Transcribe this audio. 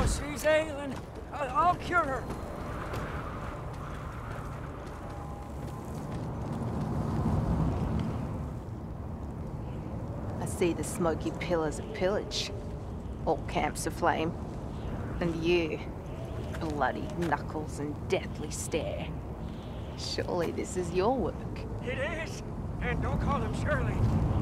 Oh, she's ailing. I'll cure her. I see the smoky pillars of pillage. All camps aflame. And you, bloody knuckles and deathly stare. Surely this is your work. It is. And don't call him Shirley.